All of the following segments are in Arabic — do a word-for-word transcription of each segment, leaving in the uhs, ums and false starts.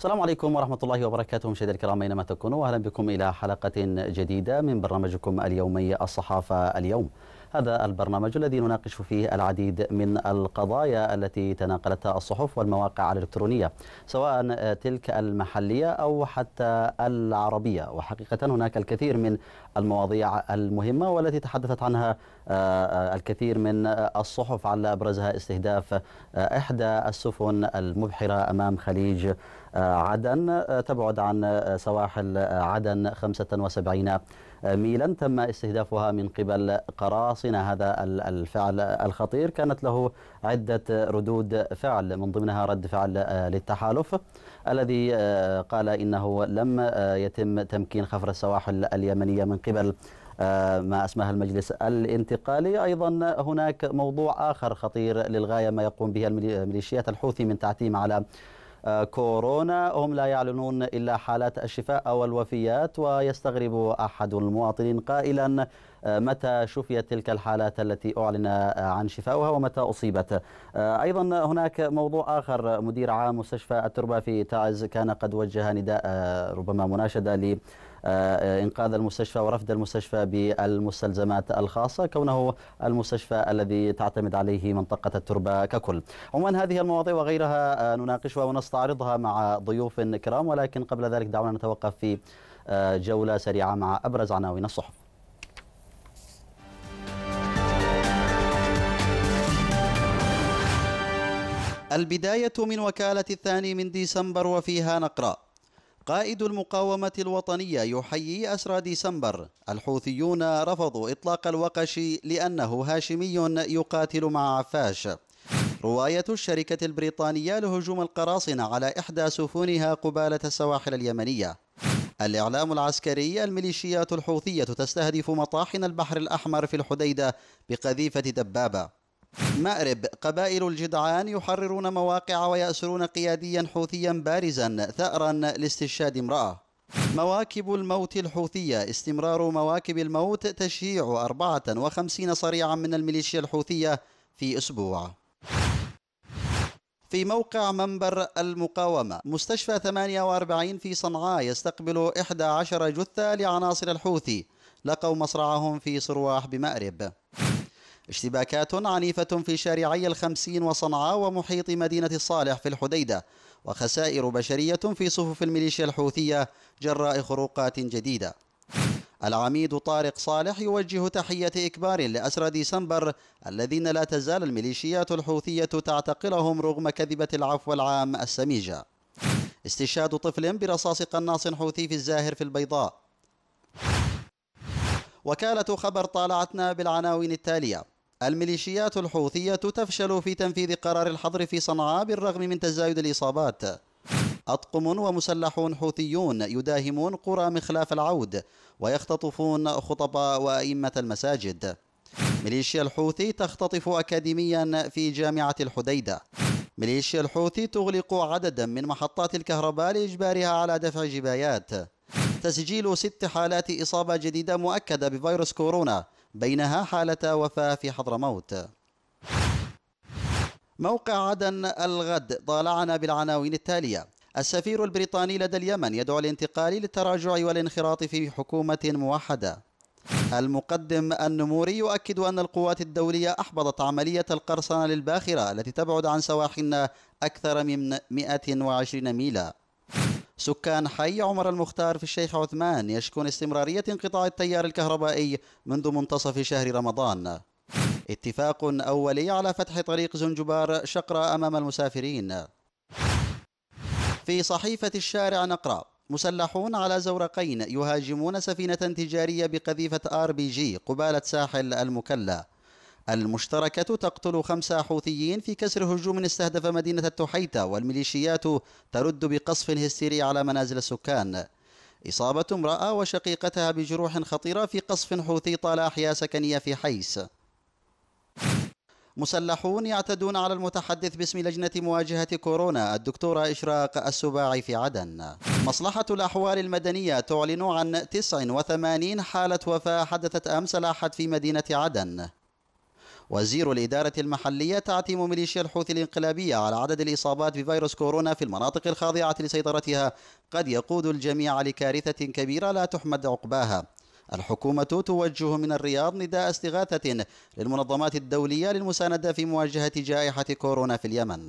السلام عليكم ورحمة الله وبركاته، مشاهدينا الكرام أينما تكونوا، وأهلا بكم إلى حلقة جديدة من برنامجكم اليومي الصحافة اليوم. هذا البرنامج الذي نناقش فيه العديد من القضايا التي تناقلتها الصحف والمواقع الإلكترونية، سواء تلك المحلية أو حتى العربية. وحقيقة هناك الكثير من المواضيع المهمة والتي تحدثت عنها الكثير من الصحف، على أبرزها استهداف إحدى السفن المبحرة أمام خليج عدن، تبعد عن سواحل عدن خمسة وسبعين ميلا، تم استهدافها من قبل قراصنة. هذا الفعل الخطير كانت له عدة ردود فعل، من ضمنها رد فعل للتحالف الذي قال إنه لم يتم تمكين خفر السواحل اليمنية من قبل ما اسمها المجلس الانتقالي. أيضا هناك موضوع آخر خطير للغاية، ما يقوم به الميليشيات الحوثي من تعتيم على كورونا. هم لا يعلنون إلا حالات الشفاء أو الوفيات، ويستغرب أحد المواطنين قائلا متى شفيت تلك الحالات التي أعلن عن شفائها ومتى أصيبت. أيضا هناك موضوع آخر، مدير عام مستشفى التربة في تعز كان قد وجه نداء ربما مناشدة ل إنقاذ المستشفى ورفد المستشفى بالمستلزمات الخاصة، كونه المستشفى الذي تعتمد عليه منطقة التربة ككل. عموما هذه المواضيع وغيرها نناقشها ونستعرضها مع ضيوف كرام، ولكن قبل ذلك دعونا نتوقف في جولة سريعة مع أبرز عناوين الصحف. البداية من وكالة الثاني من ديسمبر وفيها نقرأ: قائد المقاومة الوطنية يحيي أسرى ديسمبر، الحوثيون رفضوا إطلاق الوقش لأنه هاشمي يقاتل مع عفاش. رواية الشركة البريطانية لهجوم القراصنة على إحدى سفنها قبالة السواحل اليمنية. الإعلام العسكري: الميليشيات الحوثية تستهدف مطاحن البحر الأحمر في الحديدة بقذيفة دبابة. مأرب: قبائل الجدعان يحررون مواقع ويأسرون قياديا حوثيا بارزا ثأرا لاستشهاد امرأة. مواكب الموت الحوثية: استمرار مواكب الموت، تشييع أربعة وخمسين صريعا من الميليشيا الحوثية في أسبوع. في موقع منبر المقاومة: مستشفى ثمانية وأربعين في صنعاء يستقبل إحدى عشر جثة لعناصر الحوثي، لقوا مصرعهم في صرواح بمأرب. اشتباكات عنيفة في شارعي الخمسين وصنعاء ومحيط مدينة الصالح في الحديدة، وخسائر بشرية في صفوف الميليشيا الحوثية جراء خروقات جديدة. العميد طارق صالح يوجه تحية إكبار لأسرى ديسمبر الذين لا تزال الميليشيات الحوثية تعتقلهم رغم كذبة العفو العام السميجة. استشهاد طفل برصاص قناص حوثي في الزاهر في البيضاء. وكالة خبر طالعتنا بالعناوين التالية: الميليشيات الحوثية تفشل في تنفيذ قرار الحظر في صنعاء بالرغم من تزايد الإصابات. أطقم ومسلحون حوثيون يداهمون قرى مخلاف العود ويختطفون خطباء وأئمة المساجد. ميليشيا الحوثي تختطف أكاديميا في جامعة الحديدة. ميليشيا الحوثي تغلق عددا من محطات الكهرباء لإجبارها على دفع جبايات. تسجيل ست حالات إصابة جديدة مؤكدة بفيروس كورونا، بينها حالة وفاة في حضرموت. موقع عدن الغد طالعنا بالعناوين التالية: السفير البريطاني لدى اليمن يدعو الانتقال للتراجع والانخراط في حكومة موحدة. المقدم النموري يؤكد أن القوات الدولية أحبطت عملية القرصنة للباخرة التي تبعد عن سواحلنا أكثر من مئة وعشرين ميلا. سكان حي عمر المختار في الشيخ عثمان يشكون استمرارية انقطاع التيار الكهربائي منذ منتصف شهر رمضان. اتفاق أولي على فتح طريق زنجبار شقرة أمام المسافرين. في صحيفة الشارع نقرأ: مسلحون على زورقين يهاجمون سفينة تجارية بقذيفة آر بي جي قبالة ساحل المكلا. المشتركة تقتل خمسة حوثيين في كسر هجوم استهدف مدينة التحيتة، والميليشيات ترد بقصف هستيري على منازل السكان. إصابة امرأة وشقيقتها بجروح خطيرة في قصف حوثي طال أحياء سكنية في حيس. مسلحون يعتدون على المتحدث باسم لجنة مواجهة كورونا الدكتورة إشراق السباعي في عدن. مصلحة الأحوال المدنية تعلن عن تسع وثمانين حالة وفاة حدثت أمس الأحد في مدينة عدن. وزير الإدارة المحلية تعتيم ميليشيا الحوثي الانقلابية على عدد الإصابات بفيروس كورونا في المناطق الخاضعة لسيطرتها قد يقود الجميع لكارثة كبيرة لا تحمد عقباها. الحكومة توجه من الرياض نداء استغاثة للمنظمات الدولية للمساندة في مواجهة جائحة كورونا في اليمن.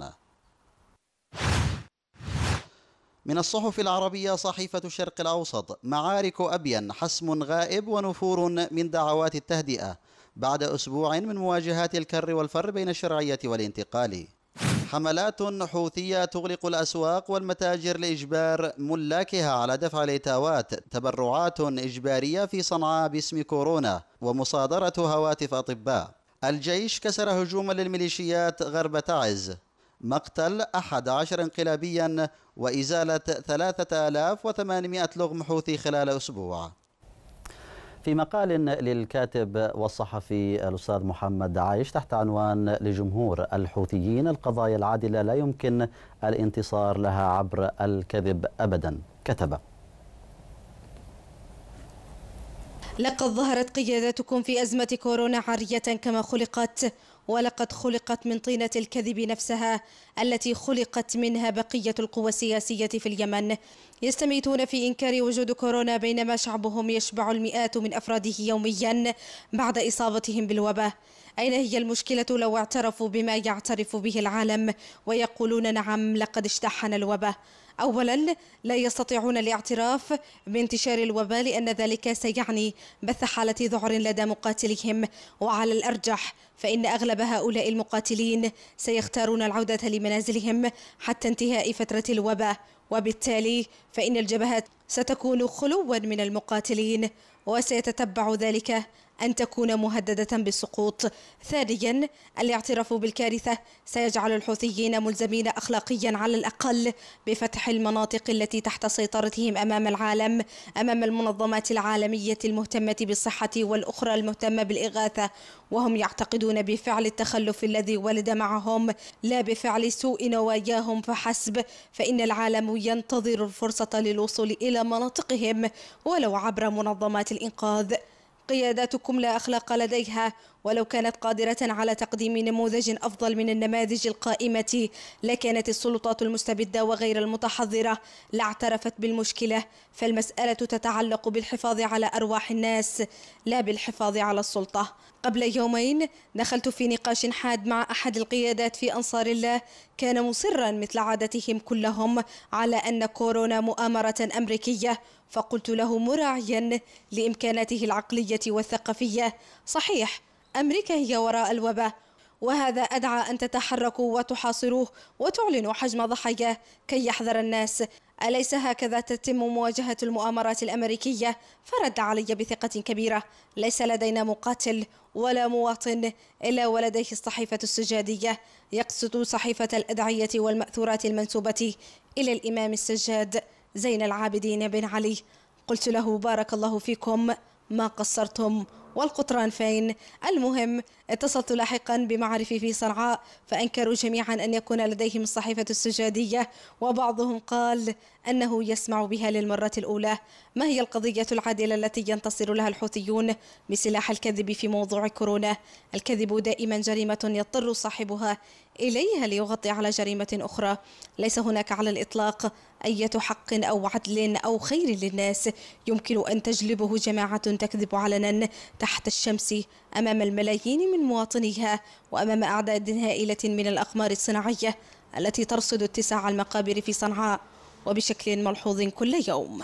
من الصحف العربية صحيفة الشرق الأوسط: معارك أبين، حسم غائب ونفور من دعوات التهدئة بعد أسبوع من مواجهات الكر والفر بين الشرعية والانتقال. حملات حوثية تغلق الأسواق والمتاجر لإجبار ملاكها على دفع الإتاوات. تبرعات إجبارية في صنعاء باسم كورونا ومصادرة هواتف أطباء. الجيش كسر هجوما للميليشيات غرب تعز. مقتل أحد عشر انقلابيا وإزالة ثلاثة آلاف وثمانمائة لغم حوثي خلال أسبوع. في مقال للكاتب والصحفي الأستاذ محمد عايش تحت عنوان لجمهور الحوثيين القضايا العادلة لا يمكن الانتصار لها عبر الكذب أبدا، كتب: لقد ظهرت قيادتكم في أزمة كورونا عارية كما خلقت، ولقد خلقت من طينة الكذب نفسها التي خلقت منها بقية القوى السياسية في اليمن، يستميتون في إنكار وجود كورونا بينما شعبهم يشبع المئات من أفراده يوميا بعد إصابتهم بالوباء. أين هي المشكلة لو اعترفوا بما يعترف به العالم ويقولون نعم لقد اجتاحنا الوباء؟ أولا، لا يستطيعون الاعتراف بانتشار الوباء لأن ذلك سيعني بث حالة ذعر لدى مقاتليهم، وعلى الأرجح فإن أغلب هؤلاء المقاتلين سيختارون العودة لمنازلهم حتى انتهاء فترة الوباء، وبالتالي فإن الجبهات ستكون خلوا من المقاتلين وسيتتبع ذلك أن تكون مهددة بالسقوط. ثانيا، الاعتراف بالكارثة سيجعل الحوثيين ملزمين أخلاقيا على الأقل بفتح المناطق التي تحت سيطرتهم أمام العالم، أمام المنظمات العالمية المهتمة بالصحة والأخرى المهتمة بالإغاثة، وهم يعتقدون بفعل التخلف الذي ولد معهم لا بفعل سوء نواياهم فحسب، فإن العالم ينتظر الفرصة للوصول إلى مناطقهم ولو عبر منظمات الإنقاذ. قياداتكم لا أخلاق لديها، ولو كانت قادرة على تقديم نموذج أفضل من النماذج القائمة لكانت السلطات المستبدة وغير المتحضرة لاعترفت بالمشكلة، فالمسألة تتعلق بالحفاظ على أرواح الناس لا بالحفاظ على السلطة. قبل يومين دخلت في نقاش حاد مع أحد القيادات في أنصار الله، كان مصرا مثل عادتهم كلهم على أن كورونا مؤامرة أمريكية، فقلت له مراعيا لإمكاناته العقلية والثقافية: صحيح، أمريكا هي وراء الوباء، وهذا أدعى أن تتحركوا وتحاصروه وتعلنوا حجم ضحاياه كي يحذر الناس. أليس هكذا تتم مواجهة المؤامرات الأمريكية؟ فرد علي بثقة كبيرة: ليس لدينا مقاتل ولا مواطن إلا ولديه الصحيفة السجادية، يقصد صحيفة الأدعية والمأثورات المنسوبة إلى الإمام السجاد زين العابدين بن علي. قلت له: بارك الله فيكم، ما قصرتم، والقطران فين؟ المهم اتصلت لاحقا بمعرفي في صنعاء فأنكروا جميعا أن يكون لديهم الصحيفة السجادية، وبعضهم قال أنه يسمع بها للمرة الأولى. ما هي القضية العادلة التي ينتصر لها الحوثيون بسلاح الكذب في موضوع كورونا؟ الكذب دائما جريمة يضطر صاحبها إليها ليغطي على جريمة أخرى. ليس هناك على الإطلاق أي حق أو عدل أو خير للناس يمكن أن تجلبه جماعة تكذب علنا تحت الشمس أمام الملايين من مواطنيها وأمام أعداد هائلة من الأقمار الصناعية التي ترصد اتساع المقابر في صنعاء وبشكل ملحوظ كل يوم.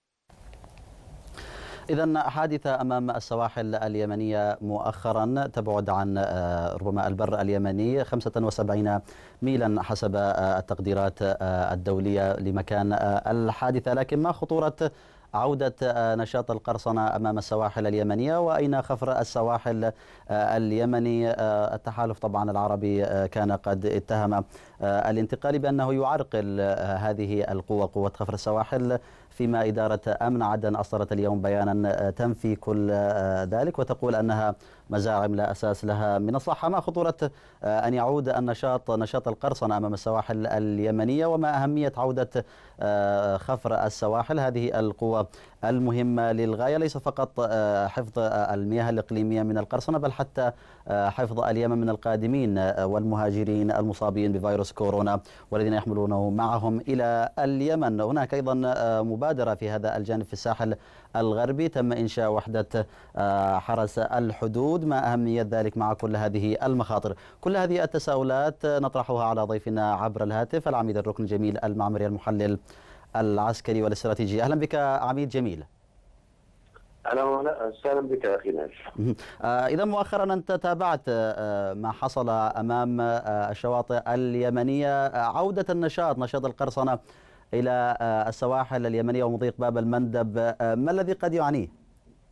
إذن حادثة أمام السواحل اليمنية مؤخرا تبعد عن ربما البر اليمني خمسة وسبعين ميلا حسب التقديرات الدولية لمكان الحادثة، لكن ما خطورة عودة نشاط القرصنة أمام السواحل اليمنية، وأين خفر السواحل اليمني؟ التحالف طبعا العربي كان قد اتهم الانتقالي بأنه يعرقل هذه القوة، قوة خفر السواحل، فيما إدارة أمن عدن أصدرت اليوم بيانا تنفي كل ذلك وتقول أنها مزاعم لا أساس لها من الصحة. ما خطورة أن يعود النشاط نشاط القرصنة أمام السواحل اليمنية، وما أهمية عودة خفر السواحل، هذه القوة المهمة للغاية، ليس فقط حفظ المياه الإقليمية من القرصنة بل حتى حفظ اليمن من القادمين والمهاجرين المصابين بفيروس كورونا والذين يحملونه معهم إلى اليمن. هناك أيضا مبادرة في هذا الجانب في الساحل الغربي، تم إنشاء وحدة حرس الحدود. ما أهمية ذلك مع كل هذه المخاطر؟ كل هذه التساؤلات نطرحها على ضيفنا عبر الهاتف العميد الركن جميل المعمري المحلل العسكري والاستراتيجي. أهلا بك عميد جميل. أهلا وسهلا بك أخي ناجي. إذا مؤخرا أنت تابعت ما حصل أمام الشواطئ اليمنية، عودة النشاط نشاط القرصنة إلى السواحل اليمنية ومضيق باب المندب، ما الذي قد يعنيه؟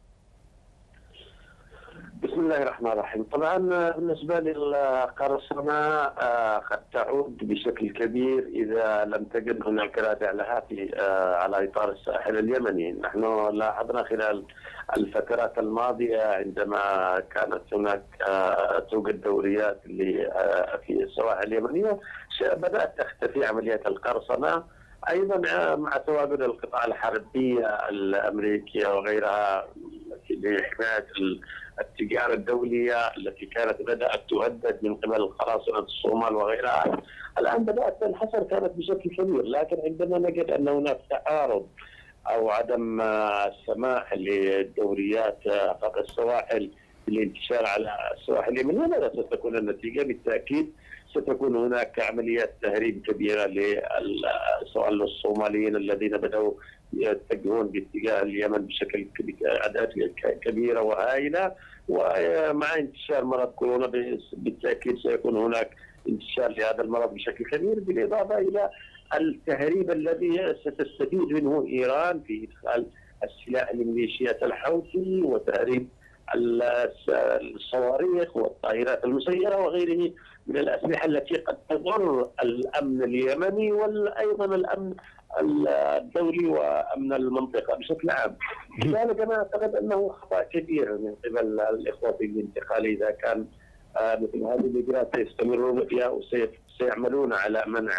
بسم الله الرحمن الرحيم. طبعا بالنسبة للقرصنة قد تعود بشكل كبير إذا لم تجد هناك رادع لها في على إطار الساحل اليمني. نحن لاحظنا خلال الفترات الماضية عندما كانت هناك توجد دوريات في السواحل اليمنية بدأت تختفي عمليات القرصنة، أيضا مع تواجد القطاع الحربية الأمريكية وغيرها لحماية التجارة الدولية التي كانت بدأت تهدد من قبل قراصنة الصومال وغيرها. الآن بدأت تنحصر كانت بشكل كبير، لكن عندما نجد أن هناك تعارض أو عدم السماح للدوريات فوق السواحل للانتشار على السواحل اليمنية، ماذا ستكون النتيجة؟ بالتأكيد ستكون هناك عمليات تهريب كبيرة سواء للصوماليين الذين بدأوا يتجهون باتجاه اليمن بشكل أعداد كبيرة وهائلة، ومع انتشار مرض كورونا بالتأكيد سيكون هناك انتشار لهذا المرض بشكل كبير، بالإضافة إلى التهريب الذي ستستفيد منه إيران في إدخال السلاح لميليشيات الحوثي وتهريب الصواريخ والطائرات المسيرة وغيره من الأسلحة التي قد تضر الأمن اليمني وأيضا الأمن الدولي وأمن المنطقة بشكل عام. لذلك أنا أعتقد أنه خطأ كبير من قبل الإخوة في الانتقال إذا كان مثل هذه الإجراءات سيستمرون فيها وسيعملون على منع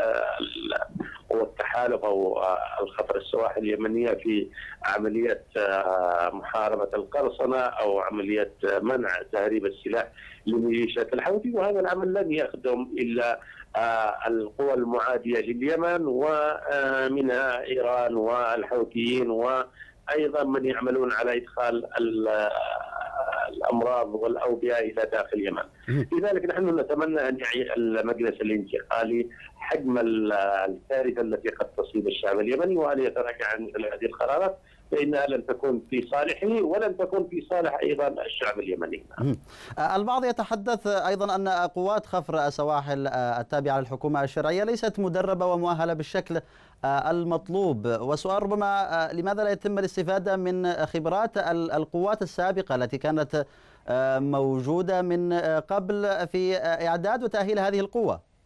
والتحالف أو الخطر السواحل اليمنية في عملية محاربة القرصنة أو عملية منع تهريب السلاح لميليشيات الحوثي، وهذا العمل لن يخدم إلا القوى المعادية لليمن ومنها إيران والحوثيين وأيضا من يعملون على إدخال الأمراض والأوبئة إلى داخل اليمن. لذلك نحن نتمنى أن يعي المجلس الانتقالي حجم الكارثة التي قد تصيب الشعب اليمني وأن يتراجع عن مثل هذه القرارات، فإنها لن تكون في صالحه ولن تكون في صالح أيضا الشعب اليمني. البعض يتحدث أيضا أن قوات خفر السواحل التابعة للحكومة الشرعية ليست مدربة ومؤهلة بالشكل المطلوب، وسؤال ربما لماذا لا يتم الاستفادة من خبرات القوات السابقة التي كانت موجودة من قبل في إعداد وتأهيل هذه القوة؟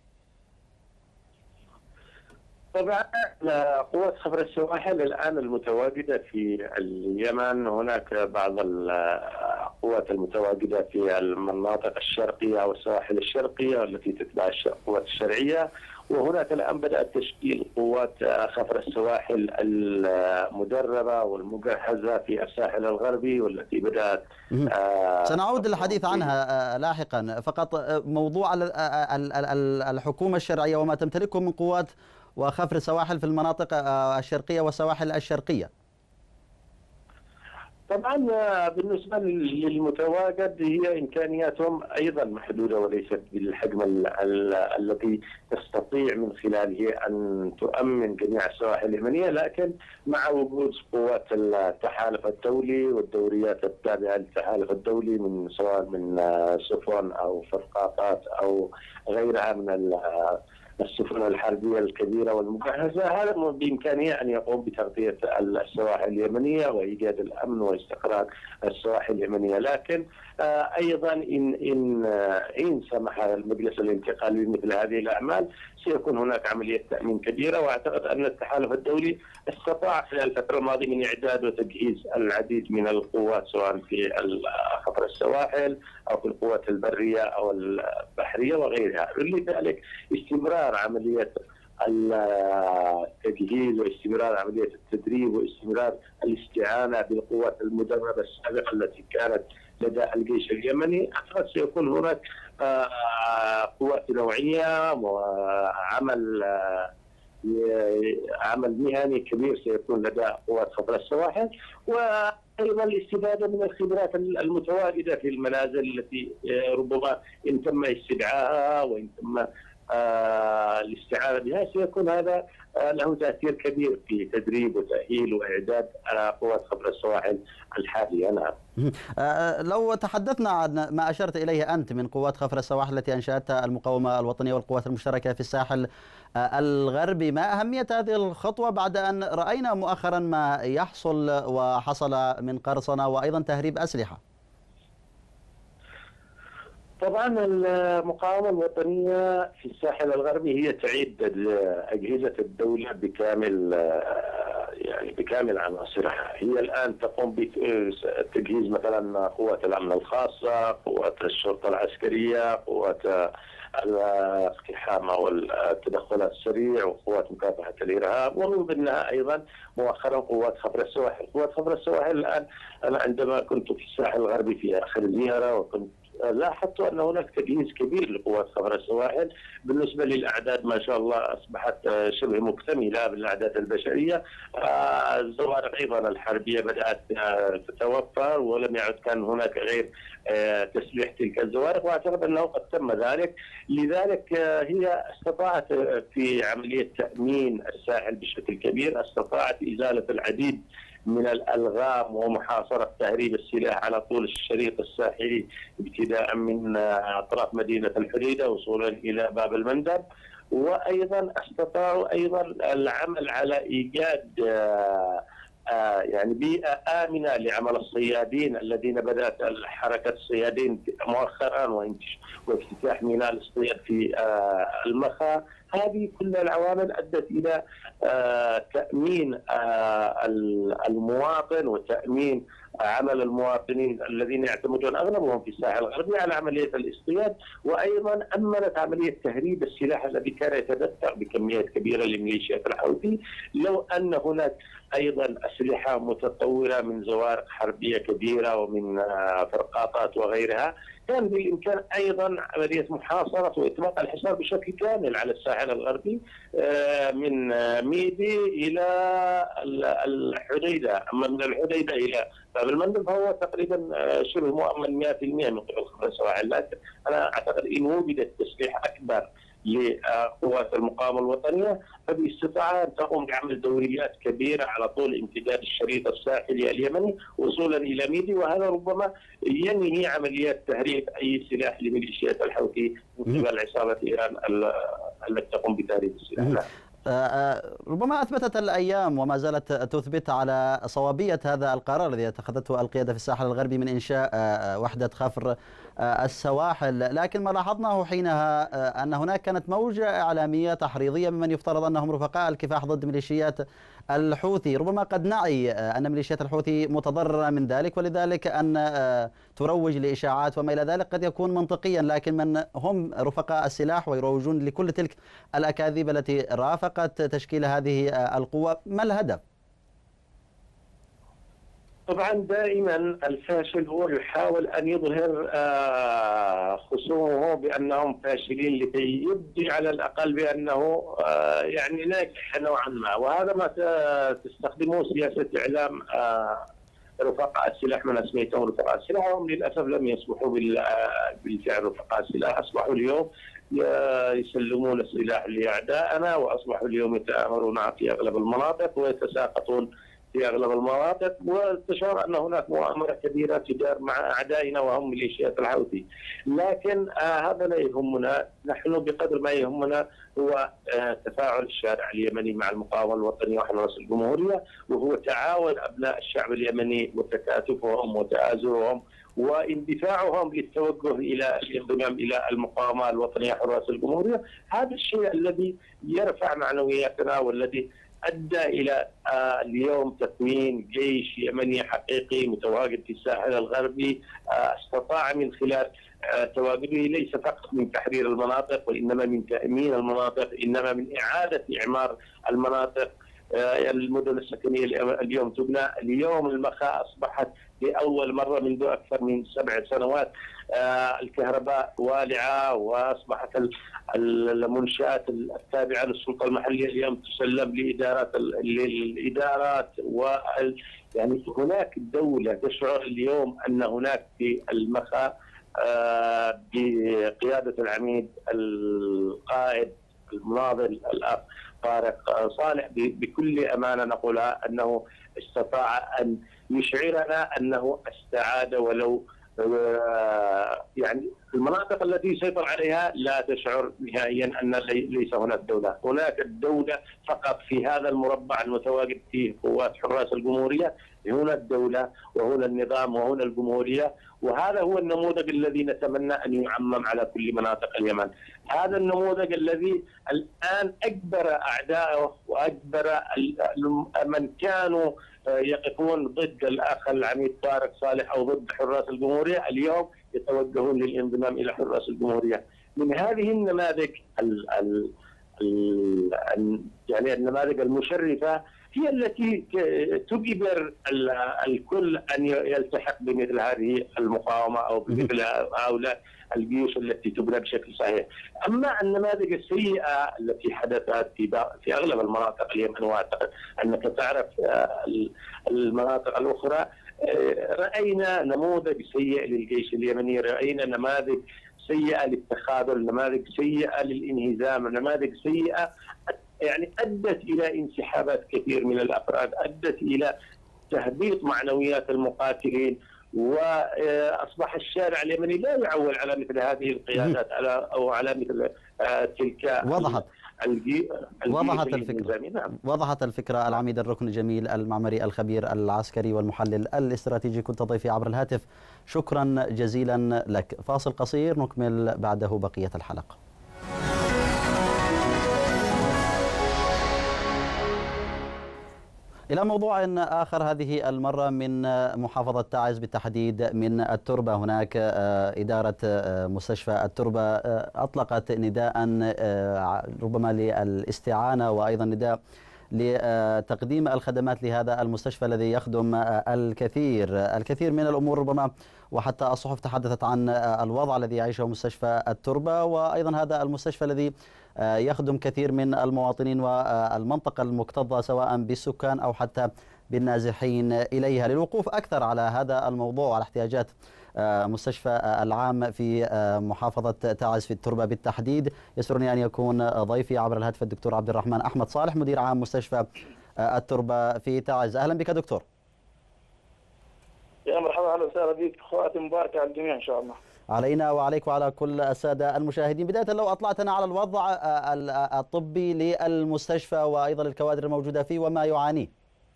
طبعا قوات خفر السواحل الآن المتواجدة في اليمن، هناك بعض القوات المتواجدة في المناطق الشرقية أو السواحل الشرقية التي تتبع القوات الشرعية، وهناك الآن بدأت تشكيل قوات خفر السواحل المدربة والمجهزة في الساحل الغربي والتي بدأت آه سنعود للحديث عنها لاحقا. فقط موضوع الحكومة الشرعية وما تمتلكه من قوات وخفر السواحل في المناطق الشرقية والسواحل الشرقية. طبعا بالنسبة للمتواجد هي إمكانياتهم أيضا محدودة وليست بالحجم الذي تستطيع من خلاله أن تؤمن جميع السواحل اليمنية، لكن مع وجود قوات التحالف الدولي والدوريات التابعة للتحالف الدولي من سواء من سفن أو فرقاطات أو غيرها من السفن الحربية الكبيرة والمجهزة، هذا بإمكانه أن يقوم بتغطية السواحل اليمنية وإيجاد الأمن واستقرار السواحل اليمنية. لكن أيضا إن إن إن سمح المجلس الانتقالي بمثل هذه الأعمال سيكون هناك عملية تأمين كبيرة. وأعتقد أن التحالف الدولي استطاع خلال الفترة الماضية من إعداد وتجهيز العديد من القوات سواء في خفر السواحل أو في القوات البرية أو البحرية وغيرها. لذلك استمرار عملية التجهيز واستمرار عملية التدريب واستمرار الاستعانة بالقوات المدربة السابقة التي كانت لدى الجيش اليمني، أعتقد سيكون هناك قوات نوعية وعمل عمل مهني كبير سيكون لدى قوات خفر السواحل، وأيضا الاستفادة من الخبرات المتواجدة في المنازل التي ربما إن تم استدعائها وإن تم آه الاستعانة بها سيكون هذا آه له تأثير كبير في تدريب وتأهيل وإعداد آه قوات خفر السواحل الحالية. نعم. آه لو تحدثنا عن ما أشرت إليه أنت من قوات خفر السواحل التي أنشأتها المقاومة الوطنية والقوات المشتركة في الساحل آه الغربي، ما أهمية هذه الخطوة بعد أن رأينا مؤخرا ما يحصل وحصل من قرصنة وأيضا تهريب أسلحة؟ طبعا المقاومة الوطنية في الساحل الغربي هي تعيد أجهزة الدولة بكامل يعني بكامل عناصرها. هي الآن تقوم بتجهيز مثلا قوات الأمن الخاصة، قوات الشرطة العسكرية، قوات الاقتحام والتدخل السريع، وقوات مكافحة الإرهاب، ومن ضمنها أيضا مؤخرا قوات خفر السواحل. قوات خفر السواحل الآن أنا عندما كنت في الساحل الغربي في آخر زيارة وكنت لاحظت أن هناك تجهيز كبير لقوات خفر السواحل بالنسبة للأعداد ما شاء الله أصبحت شبه مكتملة بالأعداد البشرية. الزوارق أيضا الحربية بدأت تتوفر ولم يعد كان هناك غير تسليح تلك الزوارق، وأعتقد أنه قد تم ذلك. لذلك هي استطاعت في عملية تأمين الساحل بشكل كبير، استطاعت إزالة العديد من الألغام ومحاصرة تهريب السلاح على طول الشريط الساحلي ابتداء من أطراف مدينة الحديدة وصولا إلى باب المندب. وأيضا استطاعوا أيضا العمل على إيجاد آه يعني بيئة آمنة لعمل الصيادين الذين بدأت حركة الصيادين مؤخرا وافتتاح ميناء الاصطياد في آه المخا. هذه كل العوامل أدت إلى آه تأمين آه المواطن وتأمين عمل المواطنين الذين يعتمدون أغلبهم في الساحل الغربي على عملية الاصطياد، وأيضا أمنت عملية تهريب السلاح الذي كان يتدفق بكميات كبيرة لميليشيات الحوثي. لو أن هناك أيضا أسلحة متطورة من زوارق حربية كبيرة ومن فرقاطات وغيرها، كان بالإمكان أيضا عملية محاصرة وإطلاق الحصار بشكل كامل على الساحل الغربي من ميدي إلى الحديدة. أما من الحديدة إلى باب المندب فهو تقريبا شبه مؤمن مئة بالمئة من قبل خفر السواحل. لكن أنا أعتقد إن وجدت تسليح أكبر لقوات المقاومة الوطنية فباستطاعة أن تقوم بعمل دوريات كبيرة على طول امتداد الشريط الساحلي اليمني وصولا إلى ميدي، وهذا ربما ينهي عمليات تهريب أي سلاح لميليشيات الحوثي من قبل عصابة إيران التي تقوم بتهريب السلاح. ربما أثبتت الأيام وما زالت تثبت على صوابية هذا القرار الذي اتخذته القيادة في الساحل الغربي من إنشاء وحدة خفر السواحل، لكن ما لاحظناه حينها أن هناك كانت موجة إعلامية تحريضية ممن يفترض أنهم رفقاء الكفاح ضد ميليشيات الحوثي. ربما قد نعي أن ميليشيات الحوثي متضررة من ذلك، ولذلك أن تروج لإشاعات وما إلى ذلك قد يكون منطقيا، لكن من هم رفقاء السلاح ويروجون لكل تلك الأكاذيب التي رافقت تشكيل هذه القوة، ما الهدف؟ طبعا دائما الفاشل هو يحاول أن يظهر خصومه بأنهم فاشلين لكي يبدي على الأقل بأنه يعني ناجح نوعا ما، وهذا ما تستخدمه سياسة إعلام رفقاء السلاح من أسميتهم رفقاء السلاح، وهم للأسف لم يصبحوا بالفعل رفقاء السلاح. أصبحوا اليوم يسلمون السلاح لأعدائنا، وأصبحوا اليوم يتآمرون في أغلب المناطق ويتساقطون في أغلب المناطق، وتشعر أن هناك مؤامرة كبيرة تدار مع أعدائنا وهم ميليشيات الحوثي. لكن آه هذا لا يهمنا، نحن بقدر ما يهمنا هو آه تفاعل الشارع اليمني مع المقاومة الوطنية وحماس الجمهورية، وهو تعاون أبناء الشعب اليمني وتكاتفهم وتآزرهم واندفاعهم للتوجه الى الانضمام الى المقاومه الوطنيه حراس الجمهوريه. هذا الشيء الذي يرفع معنوياتنا والذي ادى الى اليوم تكوين جيش يمني حقيقي متواجد في الساحل الغربي، استطاع من خلال تواجده ليس فقط من تحرير المناطق وانما من تامين المناطق، انما من اعاده اعمار المناطق. المدن السكنيه اليوم تبنى، اليوم المخا اصبحت لاول مره منذ اكثر من سبع سنوات الكهرباء والعه، واصبحت المنشات التابعه للسلطه المحليه اليوم تسلم لادارات الادارات و يعني هناك دوله تشعر اليوم ان هناك في المخا بقياده العميد القائد المناضل الاخ طارق صالح بكل امانه نقولها انه استطاع ان يشعرنا انه استعاد ولو يعني المناطق التي يسيطر عليها لا تشعر نهائيا ان ليس هناك دوله، هناك الدوله فقط في هذا المربع المتواجد فيه قوات حراس الجمهوريه، هنا الدوله وهنا النظام وهنا الجمهوريه، وهذا هو النموذج الذي نتمنى ان يعمم على كل مناطق اليمن. هذا النموذج الذي الان اجبر اعدائه واجبر من كانوا يقفون ضد الاخ العميد طارق صالح او ضد حراس الجمهوريه اليوم يتوجهون للانضمام الى حراس الجمهوريه. من هذه النماذج ال ال ال يعني النماذج المشرفه هي التي تجبر الكل ان يلتحق بمثل هذه المقاومه او بمثل هؤلاء الجيوش التي تبنى بشكل صحيح. اما النماذج السيئه التي حدثت في في اغلب المناطق اليمن، واعتقد انك تعرف المناطق الاخرى، راينا نموذج سيء للجيش اليمني، راينا نماذج سيئه للتخاذل، نماذج سيئه للانهزام، نماذج سيئه يعني ادت الى انسحابات كثير من الافراد، ادت الى تهبيط معنويات المقاتلين، واصبح الشارع اليمني لا يعول على مثل هذه القيادات على او على مثل تلك وضحت الجي... وضحت الفكرة. نعم. وضحت الفكرة. العميد الركن جميل المعمري الخبير العسكري والمحلل الاستراتيجي كنت ضيفي عبر الهاتف، شكرا جزيلا لك. فاصل قصير نكمل بعده بقية الحلقة. إلى موضوع آخر، هذه المرة من محافظة تعز بالتحديد من التربة. هناك إدارة مستشفى التربة أطلقت نداء ربما للاستعانة وأيضا نداء لتقديم الخدمات لهذا المستشفى الذي يخدم الكثير الكثير من الأمور ربما، وحتى الصحف تحدثت عن الوضع الذي يعيشه مستشفى التربة، وأيضا هذا المستشفى الذي يخدم كثير من المواطنين والمنطقة المكتظة سواء بالسكان أو حتى بالنازحين إليها. للوقوف أكثر على هذا الموضوع وعلى احتياجات مستشفى العام في محافظة تعز في التربة بالتحديد، يسرني أن يكون ضيفي عبر الهاتف الدكتور عبد الرحمن أحمد صالح مدير عام مستشفى التربة في تعز. أهلا بك دكتور. يا مرحبا، اهلا وسهلا بك، خواتي مباركه على الجميع ان شاء الله. علينا وعليك وعلى كل السادة المشاهدين. بداية لو أطلعتنا على الوضع الطبي للمستشفى وأيضا الكوادر الموجودة فيه وما يعانيه.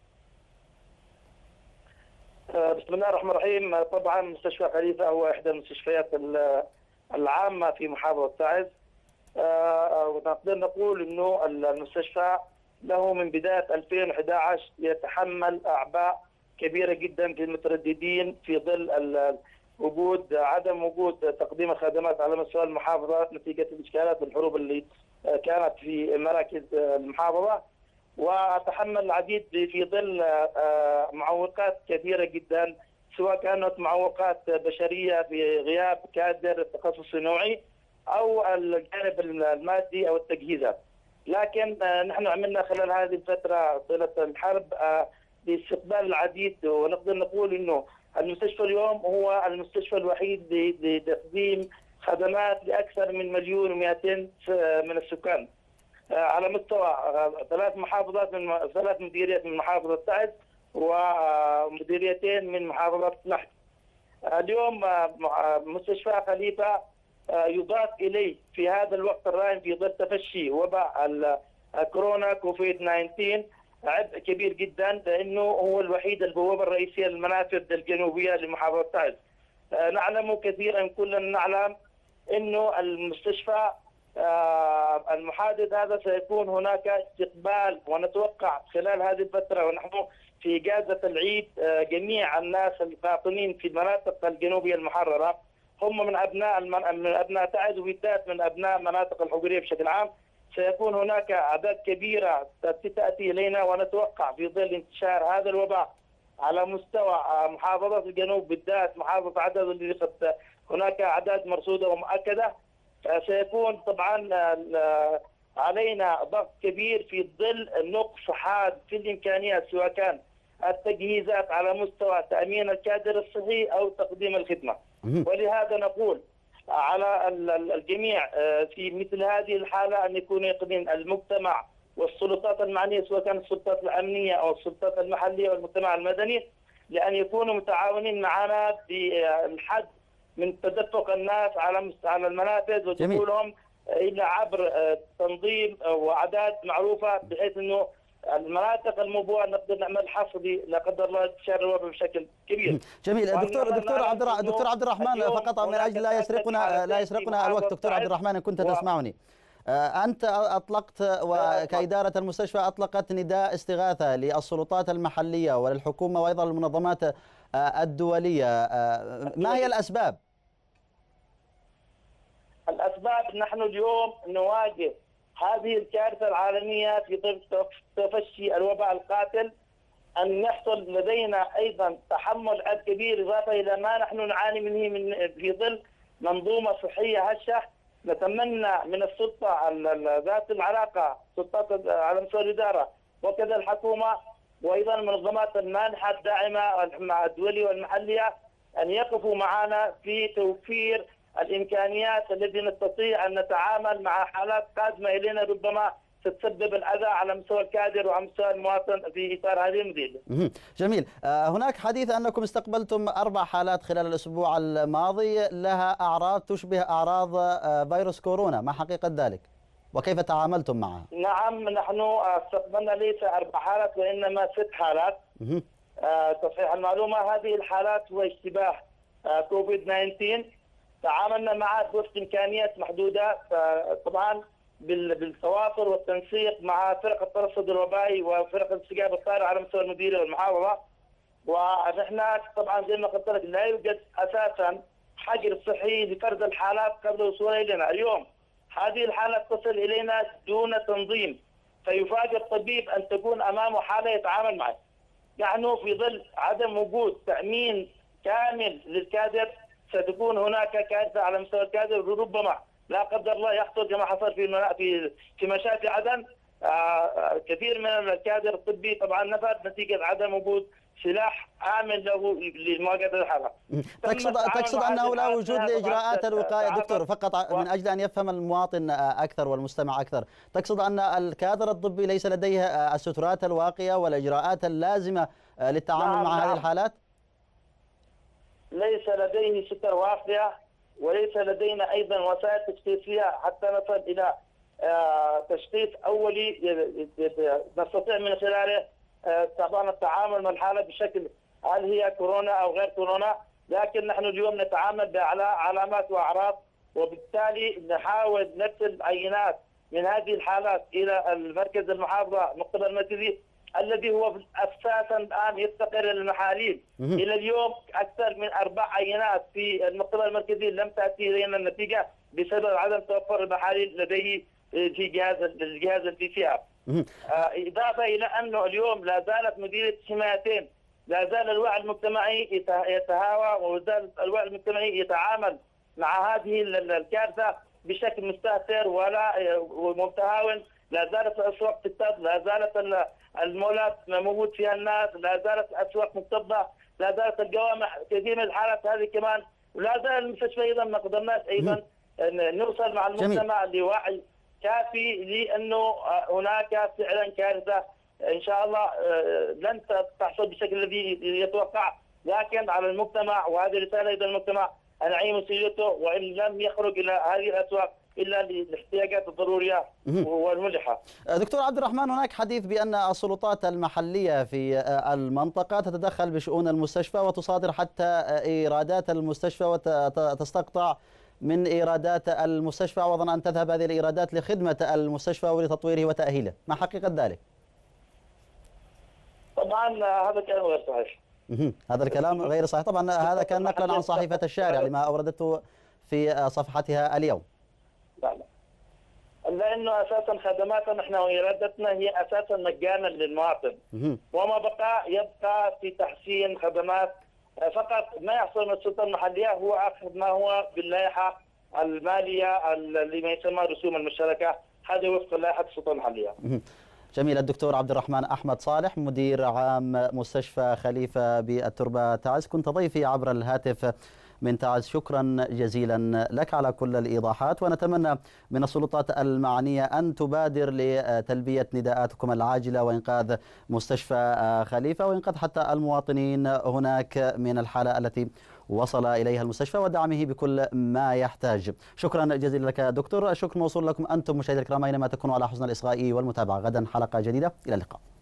بسم الله الرحمن الرحيم. طبعا مستشفى خليفة هو إحدى المستشفيات العامة في محافظة تعز، ونقدر نقول أنه المستشفى له من بداية ألفين وأحد عشر يتحمل أعباء كبيرة جدا في المترددين في ظل وجود عدم وجود تقديم الخدمات على مستوى المحافظة نتيجة الإشكالات والحروب اللي كانت في مراكز المحافظة، وتحمل العديد في ظل معوقات كثيرة جدا، سواء كانت معوقات بشرية بغياب كادر التخصص النوعي أو الجانب المادي أو التجهيزات. لكن نحن عملنا خلال هذه الفترة طيلة الحرب لاستقبال العديد، ونقدر نقول أنه المستشفى اليوم هو المستشفى الوحيد لتقديم خدمات لأكثر من مليون ومئتين من السكان على مستوى ثلاث محافظات من ثلاث مديريات من محافظة تعز ومديريتين من محافظة لحج. اليوم مستشفى خليفة يضاف إليه في هذا الوقت الراهن في ظل تفشي وباء الكورونا كوفيد تسعة عشر عبء كبير جدا، لأنه هو الوحيد البوابة الرئيسية للمنافذ الجنوبية لمحافظة تعز. نعلم كثيرا، كلنا نعلم انه المستشفى المحادث هذا سيكون هناك استقبال، ونتوقع خلال هذه الفتره ونحن في اجازه العيد جميع الناس القاطنين في المناطق الجنوبيه المحرره هم من ابناء من ابناء تعز، وبالذات من ابناء مناطق الحضوريه بشكل عام. سيكون هناك اعداد كبيره تاتي الينا، ونتوقع في ظل انتشار هذا الوباء على مستوى محافظات الجنوب بالذات محافظه عدد اللي قد هناك اعداد مرصوده ومؤكده، سيكون طبعا علينا ضغط كبير في ظل نقص حاد في الامكانيات، سواء كان التجهيزات على مستوى تامين الكادر الصحي او تقديم الخدمه. ولهذا نقول على الجميع في مثل هذه الحاله ان يكون يقظين المجتمع والسلطات المعنيه، سواء كانت السلطات الامنيه او السلطات المحليه والمجتمع المدني، لان يكونوا متعاونين معنا في الحد من تدفق الناس على على المنافذ ودخولهم الى عبر تنظيم واعداد معروفه، بحيث انه المناطق الموبوءه نقدر نعمل حصري لا قدر الله انتشار الوباء بشكل كبير. جميل. دكتور دكتور عبد دكتور عبد الرحمن، فقط من اجل لا يسرقنا لا يسرقنا الوقت، دكتور عبد الرحمن ان كنت تسمعني. أنت أطلقت وكإدارة المستشفى أطلقت نداء استغاثة للسلطات المحلية وللحكومة وأيضا للمنظمات الدولية، ما هي الأسباب؟ الأسباب نحن اليوم نواجه هذه الكارثة العالمية في ظل تفشي الوباء القاتل، أن يحصل لدينا أيضا تحمل عبء كبير إضافة إلى ما نحن نعاني منه من في ظل منظومة صحية هشة. نتمنى من السلطة ذات العلاقة، سلطات على مستوى الإدارة وكذا الحكومة وأيضا المنظمات المانحة الداعمة الدولية والمحلية، أن يقفوا معنا في توفير الإمكانيات التي نستطيع أن نتعامل مع حالات قادمة إلينا ربما تتسبب الأذى على مستوى الكادر وعلى مستوى المواطن في إطار هذه المدينة. جميل. هناك حديث أنكم استقبلتم أربع حالات خلال الأسبوع الماضي لها أعراض تشبه أعراض فيروس كورونا، ما حقيقة ذلك؟ وكيف تعاملتم معها؟ نعم، نحن استقبلنا ليس أربع حالات وإنما ست حالات. تصحيح المعلومة، هذه الحالات هو اشتباه كوفيد تسعة عشر، تعاملنا معها بوفق إمكانيات محدودة، طبعا بالتواصل والتنسيق مع فرق الترصد الوبائي وفرق الاستجابه الطارئه على مستوى المديريه والمحافظه. ونحن طبعا زي ما قلت لك لا يوجد اساسا حجر صحي لفرز الحالات قبل وصولها الينا. اليوم هذه الحالات تصل الينا دون تنظيم، فيفاجئ الطبيب ان تكون امامه حاله يتعامل معها. نحن في ظل عدم وجود تامين كامل للكادر ستكون هناك كارثه على مستوى الكادر، وربما لا قدر الله يحصل كما حصل في في في مشاتي عدن. آه كثير من الكادر الطبي طبعا نفذ نتيجه عدم وجود سلاح آمن له لمواجهه الحاله. تقصد تقصد انه لا وجود لاجراءات الوقايه دكتور، فقط من اجل ان يفهم المواطن اكثر والمستمع اكثر، تقصد ان الكادر الطبي ليس لديه السترات الواقيه والاجراءات اللازمه للتعامل نعم مع نعم. هذه الحالات؟ ليس لديه ستر واقيه، وليس لدينا ايضا وسائل تشخيصيه حتى نصل الى تشخيص اولي نستطيع من خلاله طبعا التعامل مع الحاله بشكل هل هي كورونا او غير كورونا. لكن نحن اليوم نتعامل على علامات واعراض، وبالتالي نحاول نرسل عينات من هذه الحالات الى المركز المحافظه المقتبل المركزي الذي هو اساسا الان يفتقر المحاليل. الى اليوم اكثر من اربع عينات في المقتبل المركزي لم تاتي الينا النتيجه بسبب عدم توفر المحاليل لديه في جهاز الجهاز البي سي ار. اضافه الى انه اليوم لا زالت مديريه حمايتين، لا زال الوعي المجتمعي يتهاوى، ولا زال الوعي المجتمعي يتعامل مع هذه الكارثه بشكل مستهتر ولا متهاون. لا زالت الاسواق تكتظ، لا زالت المولات موجود فيها الناس، لا زالت الاسواق مكتظه، لا زالت الجوامع، كثير من الحالات هذه كمان، ولا زال المستشفى ايضا ما قدرناش ايضا نوصل مع المجتمع لوعي كافي لانه هناك فعلا كارثه ان شاء الله لن تحصل بالشكل الذي يتوقع، لكن على المجتمع، وهذه رساله ايضا للمجتمع، أن يعي مسؤوليته وإن لم يخرج إلى هذه الأسواق إلا للاحتياجات الضرورية والملحة. دكتور عبد الرحمن، هناك حديث بأن السلطات المحلية في المنطقة تتدخل بشؤون المستشفى وتصادر حتى إيرادات المستشفى وتستقطع من إيرادات المستشفى، وأظن أن تذهب هذه الإيرادات لخدمة المستشفى ولتطويره وتأهيله، ما حقيقة ذلك؟ طبعا هذا كلام غير صحيح. هذا الكلام غير صحيح، طبعا هذا كان نقلا عن صحيفة الشارع لما أوردته في صفحتها اليوم. لا لا لأنه أساسا خدماتنا نحن وإيراداتنا هي أساسا مجانا للمواطن، وما بقى يبقى في تحسين خدمات فقط. ما يحصل من السلطة المحلية هو أخذ ما هو باللائحة المالية اللي ما يسمى رسوم المشتركة، هذا وفق لائحة السلطة المحلية. جميل. الدكتور عبد الرحمن أحمد صالح، مدير عام مستشفى خليفة بالتربة تعز، كنت ضيفي عبر الهاتف من تعز. شكرا جزيلا لك على كل الإيضاحات، ونتمنى من السلطات المعنية أن تبادر لتلبية نداءاتكم العاجلة وإنقاذ مستشفى خليفة وإنقاذ حتى المواطنين هناك من الحالة التي وصل إليها المستشفى ودعمه بكل ما يحتاج. شكرا جزيلا لك دكتور. الشكر موصول لكم أنتم مشاهدينا الكرام أينما تكونوا على حسن الإصغاء والمتابعة. غدا حلقة جديدة، إلى اللقاء.